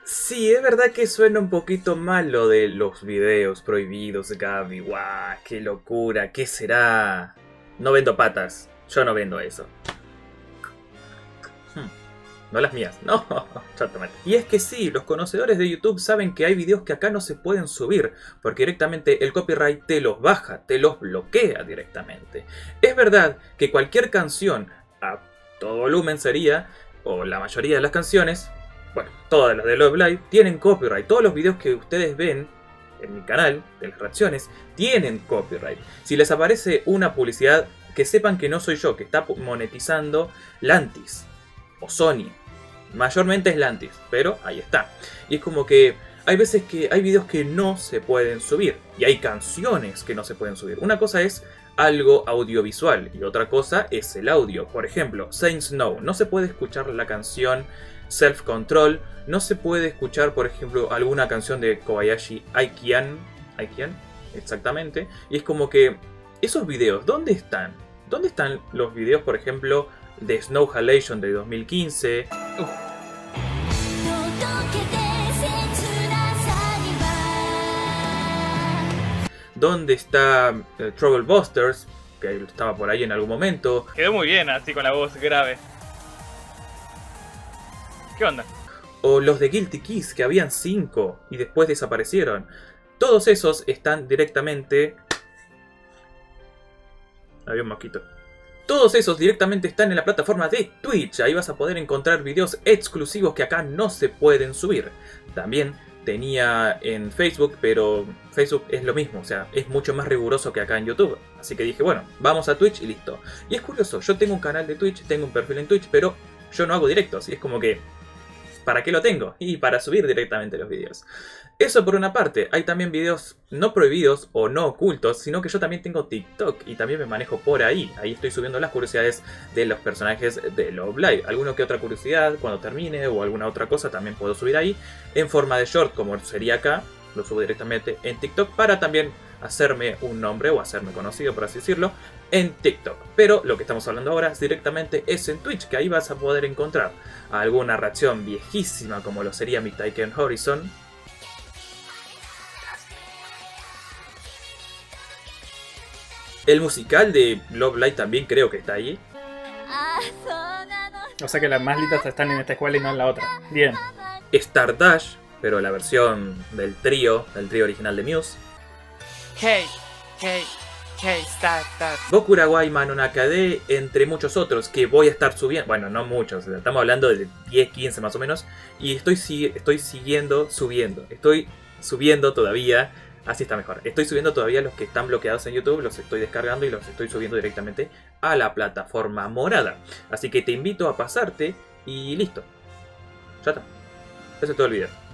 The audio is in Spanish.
Sí, es verdad que suena un poquito mal lo de los videos prohibidos, Gaby. ¡Guau! ¡Qué locura! ¿Qué será? No vendo patas. Yo no vendo eso. No las mías. No, exactamente. Y es que sí, los conocedores de YouTube saben que hay videos que acá no se pueden subir, porque directamente el copyright te los baja, te los bloquea directamente. Es verdad que cualquier canción a todo volumen sería, o la mayoría de las canciones, bueno, todas las de Love Live, tienen copyright. Todos los videos que ustedes ven en mi canal, de las reacciones, tienen copyright. Si les aparece una publicidad, que sepan que no soy yo, que está monetizando Lantis o Sony. Mayormente es Lantis, pero ahí está. Y es como que hay veces que hay videos que no se pueden subir. Y hay canciones que no se pueden subir. Una cosa es algo audiovisual y otra cosa es el audio. Por ejemplo, Saints No. No se puede escuchar la canción Self Control. No se puede escuchar, por ejemplo, alguna canción de Kobayashi Aikian. Aikian, exactamente. Y es como que esos videos, ¿dónde están? ¿Dónde están los videos, por ejemplo, de Snow Halation de 2015? ¿Dónde está Trouble Busters? Que estaba por ahí en algún momento. Quedó muy bien así con la voz grave. ¿Qué onda? O los de Guilty Kiss, que habían 5 y después desaparecieron. Todos esos están directamente... Había un mosquito. Todos esos directamente están en la plataforma de Twitch. Ahí vas a poder encontrar videos exclusivos que acá no se pueden subir. También tenía en Facebook, pero Facebook es lo mismo. O sea, es mucho más riguroso que acá en YouTube. Así que dije, bueno, vamos a Twitch y listo. Y es curioso, yo tengo un canal de Twitch, tengo un perfil en Twitch, pero yo no hago directos. Y es como que... ¿para qué lo tengo? Y para subir directamente los vídeos. Eso por una parte. Hay también videos no prohibidos o no ocultos, sino que yo también tengo TikTok y también me manejo por ahí. Ahí estoy subiendo las curiosidades de los personajes de Love Live. Alguna que otra curiosidad cuando termine o alguna otra cosa también puedo subir ahí. En forma de short, como sería acá, lo subo directamente en TikTok para también hacerme un nombre o hacerme conocido, por así decirlo, en TikTok. Pero lo que estamos hablando ahora es directamente es en Twitch, que ahí vas a poder encontrar alguna reacción viejísima como lo sería mi Taiken Horizon. El musical de Love Live también creo que está ahí. O sea que las más lindas están en esta escuela y no en la otra. Bien. Stardust, pero la versión del trío original de Muse. Hey, Star. Bokurawai Manonakade, entre muchos otros que voy a estar subiendo. Bueno, no muchos, estamos hablando de 10, 15 más o menos. Y estoy subiendo todavía. Así está mejor. Estoy subiendo todavía los que están bloqueados en YouTube, los estoy descargando y los estoy subiendo directamente a la plataforma morada. Así que te invito a pasarte y listo. Ya está. Eso es todo el video.